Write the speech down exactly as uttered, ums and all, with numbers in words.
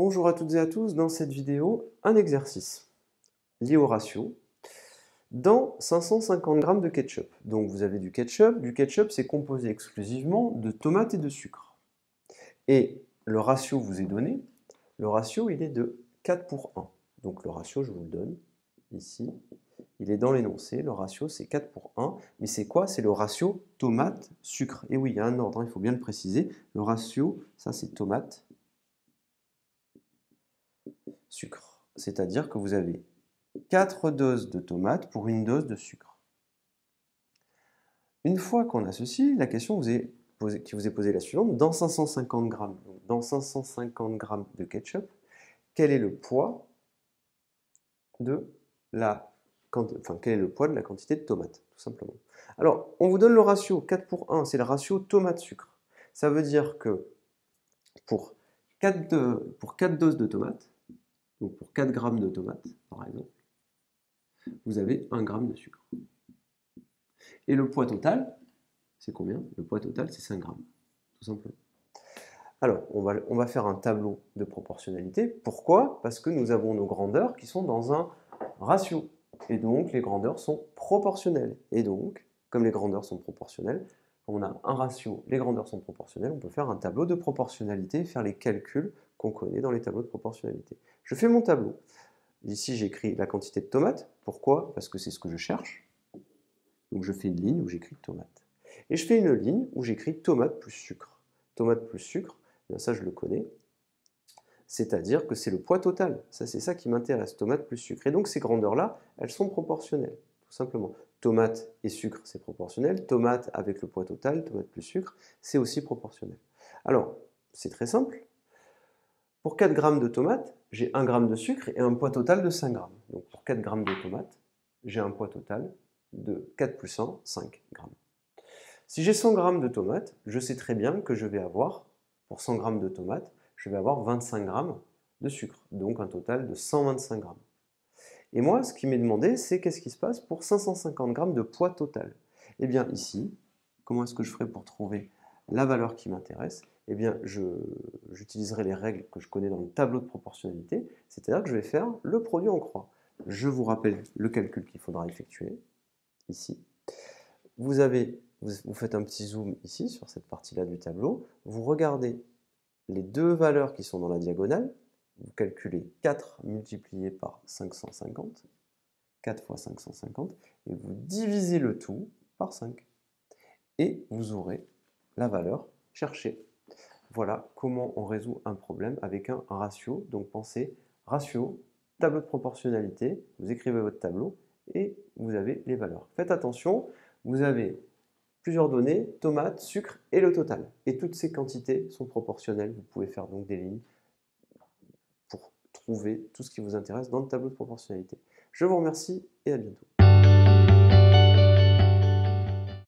Bonjour à toutes et à tous, dans cette vidéo, un exercice lié au ratio dans cinq cent cinquante grammes de ketchup. Donc vous avez du ketchup, du ketchup c'est composé exclusivement de tomates et de sucre. Et le ratio vous est donné, le ratio il est de quatre pour un. Donc le ratio je vous le donne ici, il est dans l'énoncé, le ratio c'est quatre pour un, mais c'est quoi? C'est le ratio tomate-sucre. Et oui, il y a un ordre, hein, il faut bien le préciser, le ratio, ça c'est tomate, sucre. C'est-à-dire que vous avez quatre doses de tomates pour une dose de sucre. Une fois qu'on a ceci, la question vous est posée, qui vous est posée est la suivante. Dans cinq cent cinquante grammes, donc dans cinq cent cinquante grammes de ketchup, quel est le poids de la, enfin, quel est le poids de la quantité de tomates, tout simplement. Alors, on vous donne le ratio quatre pour un, c'est le ratio tomate-sucre. Ça veut dire que pour quatre, de, pour quatre doses de tomates, donc pour quatre grammes de tomates, par exemple, vous avez un gramme de sucre. Et le poids total, c'est combien? Le poids total, c'est cinq grammes, tout simplement. Alors, on va, on va faire un tableau de proportionnalité. Pourquoi? Parce que nous avons nos grandeurs qui sont dans un ratio. Et donc, les grandeurs sont proportionnelles. Et donc, comme les grandeurs sont proportionnelles, on a un ratio, les grandeurs sont proportionnelles, on peut faire un tableau de proportionnalité, faire les calculs qu'on connaît dans les tableaux de proportionnalité. Je fais mon tableau. Ici, j'écris la quantité de tomates. Pourquoi? Parce que c'est ce que je cherche. Donc, je fais une ligne où j'écris tomate. Et je fais une ligne où j'écris tomate plus sucre. Tomate plus sucre, bien ça je le connais. C'est-à-dire que c'est le poids total. Ça, c'est ça qui m'intéresse, tomate plus sucre. Et donc ces grandeurs-là, elles sont proportionnelles, tout simplement. Tomate et sucre, c'est proportionnel. Tomate avec le poids total, tomate plus sucre, c'est aussi proportionnel. Alors, c'est très simple. Pour quatre grammes de tomates, j'ai un gramme de sucre et un poids total de cinq grammes. Donc pour quatre grammes de tomates, j'ai un poids total de quatre plus un, cinq grammes. Si j'ai cent grammes de tomates, je sais très bien que je vais avoir, pour cent grammes de tomates, je vais avoir vingt-cinq grammes de sucre, donc un total de cent vingt-cinq grammes. Et moi, ce qui m'est demandé, c'est qu'est-ce qui se passe pour cinq cent cinquante grammes de poids total? Eh bien ici, comment est-ce que je ferai pour trouver la valeur qui m'intéresse? Eh bien, j'utiliserai les règles que je connais dans le tableau de proportionnalité, c'est-à-dire que je vais faire le produit en croix. Je vous rappelle le calcul qu'il faudra effectuer, ici. Vous avez, vous faites un petit zoom ici, sur cette partie-là du tableau, vous regardez les deux valeurs qui sont dans la diagonale, vous calculez quatre multiplié par cinq cent cinquante, quatre fois cinq cent cinquante, et vous divisez le tout par cinq. Et vous aurez la valeur cherchée. Voilà comment on résout un problème avec un ratio. Donc pensez ratio, tableau de proportionnalité, vous écrivez votre tableau et vous avez les valeurs. Faites attention, vous avez plusieurs données, tomates, sucre et le total. Et toutes ces quantités sont proportionnelles. Vous pouvez faire donc des lignes pour trouver tout ce qui vous intéresse dans le tableau de proportionnalité. Je vous remercie et à bientôt.